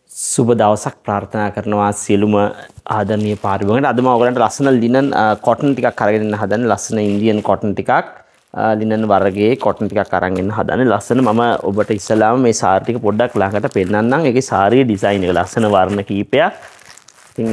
සුබ දවසක් ප්‍රාර්ථනා කරනවා සියලුම ආදරණීය පාරිභෝගිකයන්ට. අද මම ඔයගලන්ට ලස්සන ලිනන් කොටන් ටිකක් අරගෙන ඉන්න හදන්නේ. ලස්සන ඉන්දියන් කොටන් ටිකක් ලිනන් වර්ගයේ කොටන් ටිකක් අරන් ඉන්න හදන්නේ. ලස්සන මම ඔබට ඉස්සලාම මේ සාරි ටික පොඩ්ඩක් ළඟට පෙන්නන්නම්. ඒකේ සාරියේ ඩිසයින් එක ලස්සන වර්ණ කීපයක්. ඉතින්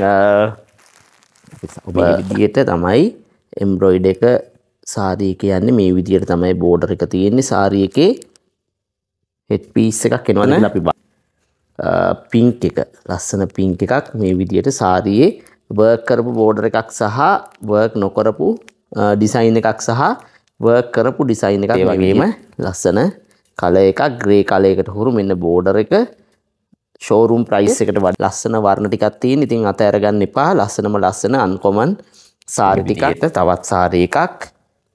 ඔබ විදියට තමයි එම්බ්‍රොයිඩර් එක සාරිය කියන්නේ මේ විදියට තමයි බෝඩර් එක තියෙන්නේ. සාරිය එකේ හෙඩ් පීස් එකක් එනවා කියලා අපි පින්ක් එක ලස්සන පින්ක් එකක් මේ විදියට සාරියේ වර්ක් කරපු බෝඩර් එකක් සහ වර්ක් නොකරපු ඩිසයින් එකක් සහ වර්ක් කරපු ඩිසයින් එකක්. ඒ වගේම ලස්සන කලර් එකක් ග්‍රේ කලර් එකට හුරු මෙන්න බෝඩර් එක ෂෝරූම් ප්‍රයිස් එකට වඩා ලස්සන වර්ණ ටිකක් තියෙන. ඉතින් අත අරගන්න එපා. ලස්සනම ලස්සන අන්කොමන් සාරි ටිකක්. තවත් සාරි එකක්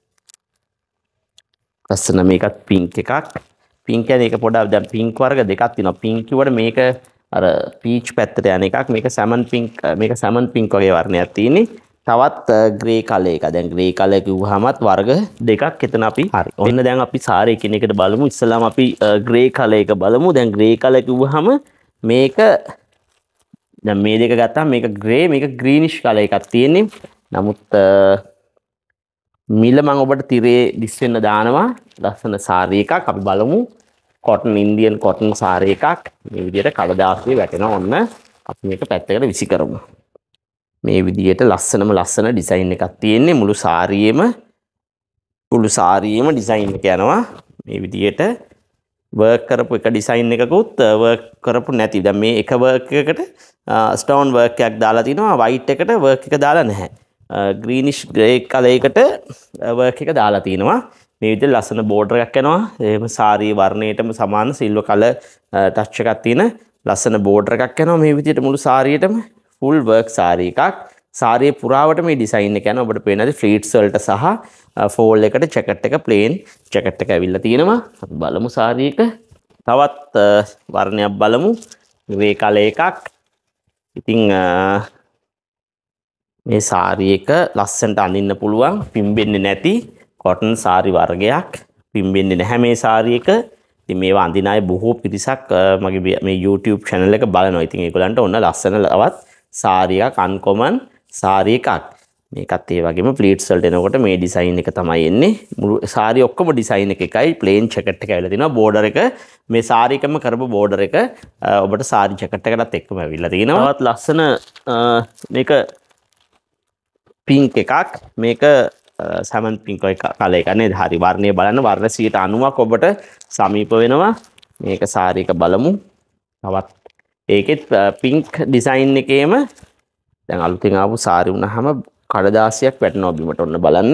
ලස්සන මේකත් පින්ක් එකක්. පින්ක් කියන්නේ ඒක පොඩක් දැන් පින්ක් වර්ග දෙකක් තියෙනවා. පින්ක් කිව්වට මේක අර පීච් පැත්තට යන එකක්. මේක සැමන් පින්ක් වගේ වර්ණයක් තියෙන්නේ. තවත් ග්‍රේ කලර් එක. දැන් ග්‍රේ කලර් කිව්වහමත් වර්ග දෙකක් එතන අපි හරි. ඔන්න දැන් අපි සාරි එකිනෙකට බලමු. ඉස්සලාම අපි ග්‍රේ කලර් එක බලමු. දැන් ග්‍රේ කලර් කිව්වහම මේක දැන් මේ දෙක ගත්තාම මේක ග්‍රේ මේක ග්‍රීනිෂ් කලර් එකක් තියෙන්නේ. නමුත් මිල මම ඔබට තිරේ දිස් වෙන්න දානවා. ලස්සන සාරි එකක් අපි බලමු. කොටන් ඉන්දියන් කොටන් සාරි එකක් මේ විදිහට කඩදාසියේ වැටෙනවා. ඔන්න අපි මේක පැත්තකට විසි කරමු. මේ විදිහට ලස්සනම ලස්සන ඩිසයින් එකක් තියෙන්නේ. මුළු සාරියේම ඩිසයින් එක යනවා. මේ විදිහට වර්ක් කරපු එක ඩිසයින් එකකුත් වර්ක් කරපු නැති. දැන් මේ එක වර්ක් එකකට ස්ටෝන් වර්ක් එකක් දාලා තිනවා. වයිට් එකට වර්ක් එක දාලා නැහැ. ග්‍රීනිෂ් ග්‍රේ කලර් එකට වර්ක් එක දාලා තිනවා. මේ විදිහට ලස්සන බෝඩර් එකක් යනවා. එහෙම සාරි වර්ණයටම සමාන සිල්වර් කලර් ටච් එකක් තියෙන ලස්සන බෝඩර් එකක් යනවා. මේ විදිහට මුළු සාරියටම ෆුල් වර්ක් සාරි එකක්. සාරියේ පුරාවට මේ ඩිසයින් එක යනවා. ඔබට පේනවාද ෆ්ලීට්ස් වලට සහ ෆෝල් එකට ජැකට් එක ප්ලේන් ජැකට් එක ඇවිල්ලා තියෙනවා. අපි බලමු සාරි එක. තවත් වර්ණයක් බලමු. ග්‍රේ කලර් එකක්. ඉතින් මේ සාරි එක ලස්සනට අඳින්න පුළුවන්. පිම්බෙන්නේ නැති කොටන් සාරි වර්ගයක්. පිම්බෙන්නේ නැහැ මේ සාරි එක. ඉතින් මේවා අඳින අය බොහෝ පිරිසක් මගේ මේ YouTube channel එක බලනවා. ඉතින් ඒගොල්ලන්ට ඔන්න ලස්සන ලවත් සාරි එකක් අන්කොමන් සාරි එකක්. මේකත් ඒ වගේම ප්ලීට්ස් වලට එනකොට මේ ඩිසයින් එක තමයි එන්නේ. මුළු සාරි ඔක්කොම ඩිසයින් එක එකයි. ප්ලේන් ජැකට් එක ඇවිල්ලා තිනවා. බෝඩර් එක මේ සාරි එකම කරපු බෝඩර් එක ඔබට සාරි ජැකට් එකටත් එක්කම ඇවිල්ලා තිනවා. තවත් ලස්සන මේක පින්ක් එකක්. මේක සැමන් පින්ක් කලර් එක නේද? හරි. වර්ණය බලන්න වර්ණ 90ක් ඔබට සමීප වෙනවා. මේක සාරි එක බලමු. තවත් ඒකෙත් පින්ක් ඩිසයින් එකේම දැන් අලුතෙන් ආපු සාරි වුණාම කඩදාසියක් වැටෙනවා බිමට. ඔන්න බලන්න.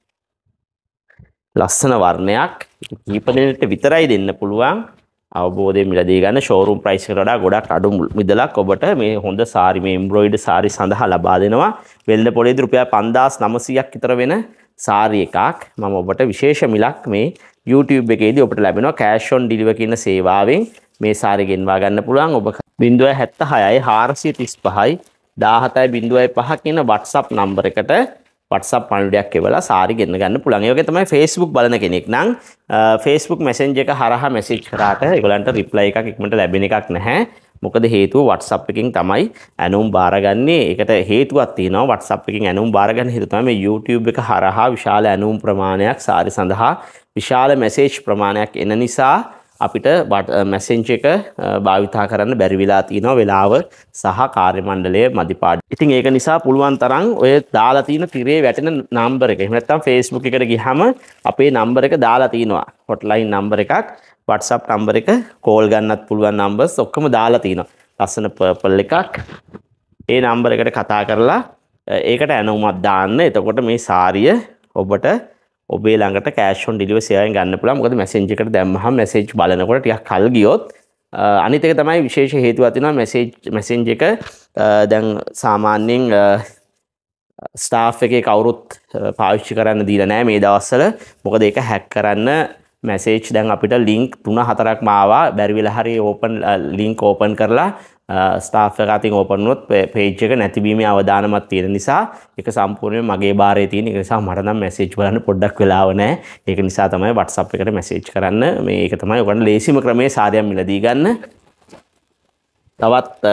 ලස්සන වර්ණයක්. කීප දෙනෙක්ට විතරයි දෙන්න පුළුවන්. අවබෝධයෙන් මිලදී ගන්න ෂෝරූම් ප්‍රයිස් එකට වඩා ගොඩක් අඩු මිදලක් ඔබට මේ හොඳ සාරි මේ එම්බ්‍රොයිඩර් සාරි සඳහා ලබා දෙනවා. වෙළඳ පොලේදී රුපියල් 5900ක් විතර වෙන සාරි එකක් මම ඔබට විශේෂ මිලක් මේ YouTube එකේදී ඔබට ලැබෙනවා. කෑෂ් ඔන් ඩිලිවර් කියන සේවාවෙන් මේ සාරි ගෙන්වා ගන්න පුළුවන්. ඔබ 076යි 435යි 17.05 කියන WhatsApp නම්බර එකට WhatsApp පණිවිඩයක් එවලා සාරි ගෙන්න ගන්න පුළුවන්. ඒ වගේ තමයි Facebook බලන කෙනෙක් නම් Facebook Messenger එක හරහා මැසේජ් කරාට ඒගොල්ලන්ට රිප්ලයි එකක් ඉක්මනට ලැබෙන එකක් නැහැ. මොකද හේතුව WhatsApp එකකින් තමයි ඇනුම් බාරගන්නේ. ඒකට හේතුවක් තියෙනවා. WhatsApp එකකින් ඇනුම් බාරගන්න හේතුව තමයි මේ YouTube එක හරහා විශාල ඇනුම් ප්‍රමාණයක් සාරි සඳහා විශාල මැසේජ් ප්‍රමාණයක් එන නිසා අපිට මැසෙන්ජර් එක භාවිතා කරන්න බැරි වෙලා තියෙනවා වෙලාව සහ කාර්ය මණ්ඩලයේ මදිපාඩු. ඉතින් ඒක නිසා පුළුවන් තරම් ඔය දාලා තියෙන තිරේ වැටෙන නම්බර එක. එහෙම නැත්නම් Facebook එකට ගියහම අපේ නම්බර එක දාලා තියෙනවා. හොට්ලයින් නම්බර එකක්, WhatsApp නම්බර එක, කෝල් ගන්නත් පුළුවන් නම්බර්ස් ඔක්කොම දාලා තියෙනවා. ලස්සන පර්පල් එකක්. ඒ නම්බර එකට කතා කරලා ඒකට ඇනුමක් දාන්න. එතකොට මේ සාරිය ඔබට ඔබේ ළඟට කෑෂ් ඔන් ඩිලිවරි සේවාවෙන් ගන්න පුළුවන්. මොකද මැසෙන්ජර් එකට දැම්මහම මැසේජ් බලනකොට ටිකක් කල් ගියොත් අනිත් එක තමයි විශේෂ හේතුවක් තියෙනවා. මැසෙන්ජර් එක දැන් සාමාන්‍යයෙන් ස්ටාෆ් එකේ කවුරුත් පාවිච්චි කරන්න දීලා නැහැ මේ දවස්වල. මොකද ඒක හැක් කරන්න මැසේජ් දැන් අපිට ලින්ක් 3-4ක්ම ආවා. බැරි වෙලා හරි ලින්ක් ඕපන් කරලා ස්ටාෆ් එක අතින් ඕපන් වුණොත් පේජ් එක නැතිවීමේ අවදානමක් තියෙන නිසා ඒක සම්පූර්ණයෙන් මගේ බාරේ තියෙන. ඒක නිසා මට නම් මැසේජ් බලන්න පොඩ්ඩක් වෙලාව නැහැ. ඒක නිසා තමයි WhatsApp එකට මැසේජ් කරන්න. මේක තමයි ඔයගොල්ලෝ ලේසිම ක්‍රමයේ සාරියක් මිලදී ගන්න. තවත්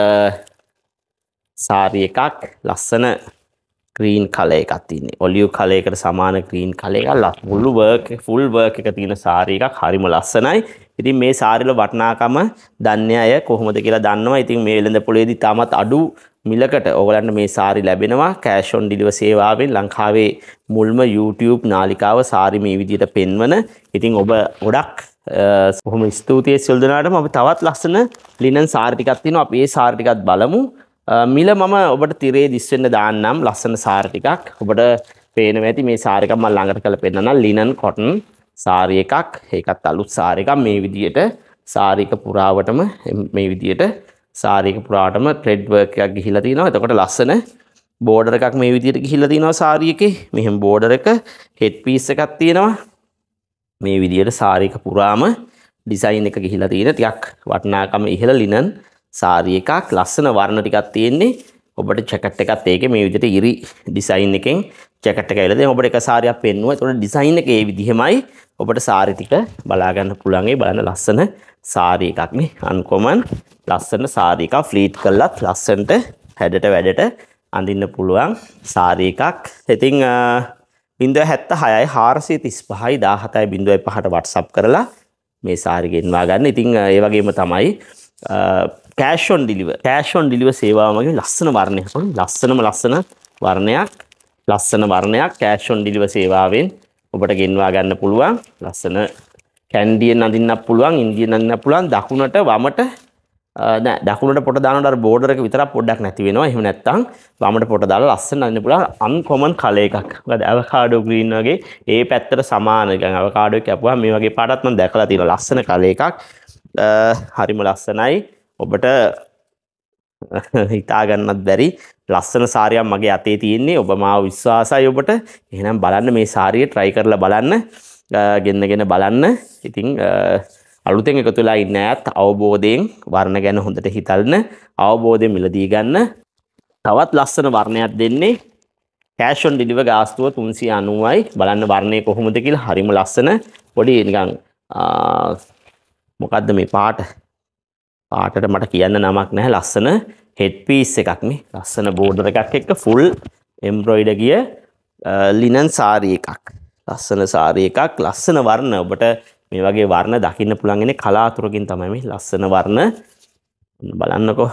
සාරි එකක් ලස්සන green color එකක් තියෙන්නේ. ඔලිව් color එකට සමාන green color එකක් මුළු full work එක තියෙන සාරි එකක් හරිම ලස්සනයි. ඉතින් මේ සාරි වල වටිනාකම දන්නේ අය කොහොමද කියලා දන්නවා. ඉතින් මේ වෙළඳ පොලේදී තාමත් අඩු මිලකට ඔයගලන්ට මේ සාරි ලැබෙනවා cash on delivery සේවාවෙන්. ලංකාවේ මුල්ම YouTube නාලිකාව සාරි මේ විදිහට පෙන්වන. ඉතින් ඔබ ගොඩක් බොහොම ස්තුතියි සියලු දෙනාටම. අපි තවත් ලස්සන ලිනන් සාරි ටිකක් තියෙනවා. අපි මේ සාරි ටිකත් බලමු. මිල මම ඔබට තිරේ දිස් වෙන්න දාන්නම් ලස්සන සාරි ටිකක්. ඔබට පේනවා ඇති මේ සාරි එකක් මම ළඟට කරලා පෙන්නන්නම්. ලිනන් කොටන් සාරි එකක්. ඒකත් අලුත් සාරි එකක්. මේ විදිහට සාරි එක පුරාවටම මේ විදිහට සාරි එක පුරාවටම thread work එකක් ගිහිලා තිනවා. එතකොට ලස්සන border එකක් මේ විදිහට ගිහිලා තිනවා සාරි එකේ. මෙහෙම border එක head piece එකක් තියෙනවා. මේ විදිහට සාරි එක පුරාම ඩිසයින් එක ගිහිලා තියෙන ටිකක් වටිනාකම ඉහළ ලිනන් සාරි එකක්. ලස්සන වර්ණ ටිකක් තියෙන්නේ. ඔබට ජැකට් එකත් ඒකේ මේ විදිහට ඉරි ඩිසයින් එකෙන් ජැකට් එක ඇවිල්ලා දැන් ඔබට එක සාරියක් පෙන්නුවා. ඒතකොට ඩිසයින් එක ඒ විදිහමයි. ඔබට සාරි ටික බලා ගන්න පුළුවන්. ඒ බලන්න ලස්සන සාරි එකක් නේ. අන්කොමන් ලස්සන සාරි එකක් ෆ්ලීට් කළත් ලස්සනට හැඩට වැඩට අඳින්න පුළුවන් සාරි එකක්. ඉතින් 076යි 435යි 17.5ට WhatsApp කරලා මේ සාරි ගෙන්වා ගන්න. ඉතින් ඒ වගේම තමයි cash on deliver සේවාව මගින් ලස්සන වර්ණයක්. ලස්සන වර්ණයක් cash on deliver සේවාවෙන් ඔබට ගෙන්වා ගන්න පුළුවන්. ලස්සන කැන්ඩියෙන් අඳින්නත් පුළුවන්, ඉන්දියෙන් අඳින්නත් පුළුවන්. දකුණට වමට නෑ දකුණට පොට දානකොට අර බෝඩර් එක විතරක් පොඩ්ඩක් නැති වෙනවා. එහෙම නැත්නම් වමට පොට දාලා ලස්සන අඳින්න පුළුවන්. අන්කොමන් කලර් එකක්. මොකද අවකාඩෝ ග්‍රීන් වගේ ඒ පැත්තට සමාන. නිකන් අවකාඩෝ එක කැපුවා මේ වගේ පාටක් මම දැකලා තියෙනවා. ලස්සන කලර් එකක්. හරිම ලස්සනයි. ඔබට හිතා ගන්නත් බැරි ලස්සන සාරියක් මගේ අතේ තියෙන්නේ. ඔබ මාව විශ්වාසයි ඔබට. එහෙනම් බලන්න මේ සාරිය try කරලා බලන්න. ගෙන්නගෙන බලන්න. ඉතින් අලුතෙන් එකතු වෙලා ඉන්න අයත් අවබෝධයෙන් වර්ණ ගැන හොඳට හිතන්න. අවබෝධයෙන් මිලදී ගන්න. තවත් ලස්සන වර්ණයක් දෙන්නේ. cash on deliver ගාස්තුව 390යි. බලන්න වර්ණය කොහොමද කියලා. හරිම ලස්සන. පොඩි නිකන් මොකද්ද මේ පාටට මට කියන්න නමක් නැහැ. ලස්සන හෙඩ් පීස් එකක් නේ. ලස්සන බෝඩර් එකක් එක්ක ෆුල් එම්බ්‍රොයිඩර් ගිය ලිනන් සාරි එකක්. ලස්සන සාරි එකක්. ලස්සන වර්ණ. ඔබට මේ වගේ වර්ණ දකින්න පුළුවන් ඉන්නේ කලාතුරකින් තමයි මේ ලස්සන වර්ණ. බලන්නකෝ.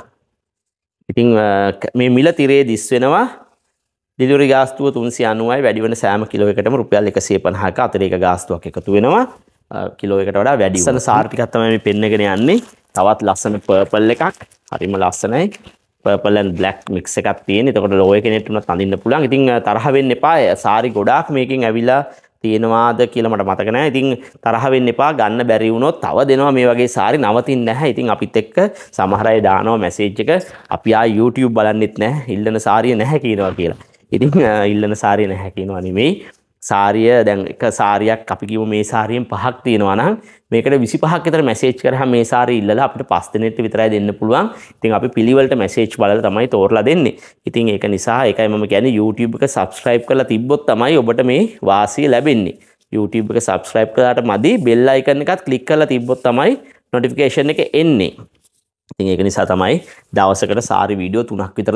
ඉතින් මේ මිල තිරේ දිස් වෙනවා. ඩෙලිවරි ගාස්තුව 390යි. වැඩි වෙන සෑම කිලෝ එකකටම රුපියල් 150ක අතිරේක ගාස්තුවක් එකතු වෙනවා. කිලෝ එකට වඩා වැඩි. ලස්සන සාරි ටිකක් තමයි මේ පෙන්නගෙන යන්නේ. තවත් ලස්සන පර්පල් එකක්. හරිම ලස්සනයි. පර්පල් and black mix එකක් තියෙන. එතකොට ලෝ එකේනෙත් උනත් අඳින්න පුළුවන්. ඉතින් තරහ වෙන්න එපා. සාරි ගොඩාක් මේකෙන් ඇවිල්ලා තියෙනවාද කියලා මට මතක නැහැ. ඉතින් තරහ වෙන්න එපා. ගන්න බැරි වුණොත් තව දෙනවා මේ වගේ සාරි නවතින්නේ නැහැ. ඉතින් අපිත් එක්ක සමහර අය දානවා මැසේජ් එක. අපි YouTube බලන්නෙත් නැහැ. ඉල්ලන සාරිය නැහැ කියනවා කියලා. ඉතින් ඉල්ලන සාරිය නැහැ කියනවා නෙමෙයි. සාරිය දැන් එක සාරියක් අපි කිව්ව මේ සාරියෙන් 5ක් තියෙනවා නම් මේකට 25ක් විතර මැසේජ් කරාම මේ සාරිය ඉල්ලලා අපිට 5 දිනෙට විතරයි දෙන්න පුළුවන්. ඉතින් අපි පිළිවෙලට මැසේජ් බලලා තමයි තෝරලා දෙන්නේ. ඉතින් ඒක නිසා ඒකයි මම කියන්නේ YouTube එක subscribe කරලා තිබ්බොත් තමයි ඔබට මේ වාසිය ලැබෙන්නේ. YouTube එක subscribe කරලාට මදි bell icon එකත් click කරලා තිබ්බොත් තමයි notification එක එන්නේ. ඉතින් ඒක නිසා තමයි දවසකට සාරි වීඩියෝ 3ක් විතර.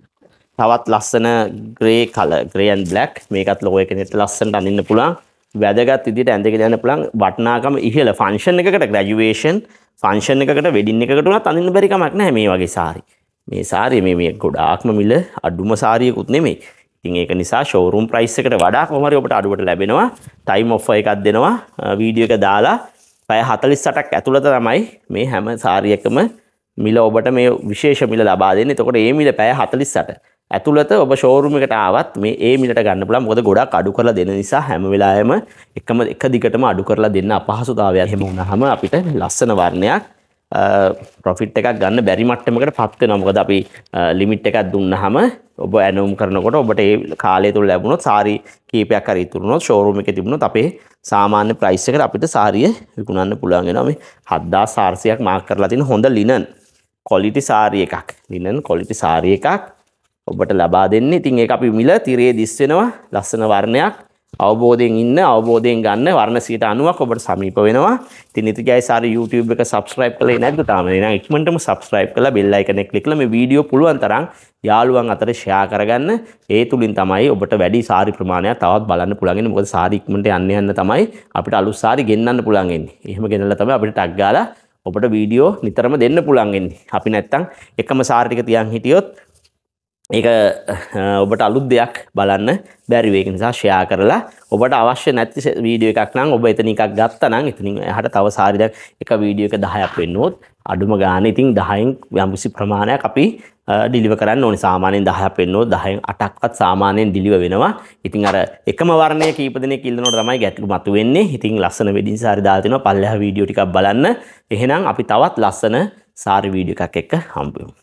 තවත් ලස්සන grey color, grey and black. මේකත් ලෝගෝ එකෙත් ලස්සනට අඳින්න පුළුවන්. වැදගත් විදිහට ඇඳගෙන යන්න පුළුවන්. වටිනාකම ඉහළ ෆන්ක්ෂන් එකකට, graduation ෆන්ක්ෂන් එකකට, වෙඩින් එකකට උනත් අඳින්න බැරි කමක් නැහැ මේ වගේ සාරි. මේ සාරිය මේ ගොඩාක්ම මිල අඩුම සාරියකුත් නෙමෙයි. ඉතින් ඒක නිසා showroom price එකට වඩා කොහොම හරි ඔබට අඩුවට ලැබෙනවා. time offer එකක් දෙනවා. වීඩියෝ එක දාලා පැය 48ක් ඇතුළත තමයි මේ හැම සාරියකම මිල ඔබට මේ විශේෂ මිල ලබා දෙන්නේ. එතකොට මේ මිල පැය 48 ඇතුළත ඔබ ෂෝරූම් එකට ආවත් මේ ඒ මිලට ගන්න පුළුවන්. මොකද ගොඩක් අඩු කරලා දෙන නිසා හැම වෙලාවෙම එක දිගටම අඩු කරලා දෙන්න අපහසුතාවයක් එහෙම වුණාම අපිට ලස්සන වර්ණයක් ප්‍රොෆිට් එකක් ගන්න බැරි මට්ටමකට පත් වෙනවා. මොකද අපි ලිමිට් එකක් දුන්නාම ඔබ ඇනවුම් කරනකොට ඔබට ඒ කාලය තුල ලැබුණොත් සාරි කීපයක් හරි ඉතුරුනොත් ෂෝරූම් එකේ තිබුණොත් අපේ සාමාන්‍ය ප්‍රයිස් එකට අපිට සාරිය විකුණන්න පුළුවන් වෙනවා. මේ 7400ක් මාක් කරලා තියෙන හොඳ ලිනන් ක්වොලිටි සාරි එකක්. ලිනන් ක්වොලිටි සාරි එකක් ඔබට ලබා දෙන්නේ. ඉතින් ඒක අපි මිල තිරේ දිස් වෙනවා. ලස්සන වර්ණයක් අවබෝධයෙන් ඉන්න අවබෝධයෙන් ගන්න වර්ණ 90ක් ඔබට සමීප වෙනවා. ඉතින් නිතිජය සාරි YouTube එක subscribe කරලා නැද්ද තාම? එහෙනම් ඉක්මනටම subscribe කරලා bell icon එක click කරලා මේ වීඩියෝ පුළුවන් තරම් යාළුවන් අතර share කරගන්න. ඒ තුලින් තමයි ඔබට වැඩි සාරි ප්‍රමාණයක් තවත් බලන්න පුළුවන් වෙන්නේ. මොකද සාරි ඉක්මනට යන්න තමයි අපිට අලුත් සාරි ගෙන්නන්න පුළුවන් වෙන්නේ. එහෙම ගෙනල්ලා තමයි අපිට ටග් ගාලා ඔබට වීඩියෝ නිතරම දෙන්න පුළුවන් වෙන්නේ. අපි නැත්තම් එකම සාරි ටික තියන් හිටියොත් ඒක ඔබට අලුත් දෙයක් බලන්න බැරි වෙයි. ඒ නිසා ෂෙයා කරලා ඔබට අවශ්‍ය නැති වීඩියෝ එකක් නම් ඔබ එතන එකක් ගත්තා නම් එතනින් එහාට තව සාරි දැන් එක වීඩියෝ එක 10ක් වෙන්නොත් අඩුම ගානේ ඉතින් 10න් යම්කිසි ප්‍රමාණයක් අපි ඩිලිවර් කරන්න ඕනේ. සාමාන්‍යයෙන් 10ක් වෙන්නොත් 10න් 8ක්වත් සාමාන්‍යයෙන් ඩිලිවර් වෙනවා. ඉතින් අර එකම වර්ණය කීප දෙනෙක් ඉල්ලනකොට තමයි ගැටලු මතුවෙන්නේ. ඉතින් ලස්සන වෙඩින් සාරි දාලා තිනවා. පල්ලෙහා වීඩියෝ ටිකක් බලන්න. එහෙනම් අපි තවත් ලස්සන සාරි වීඩියෝ එකක් එක්ක හම්බ වෙමු.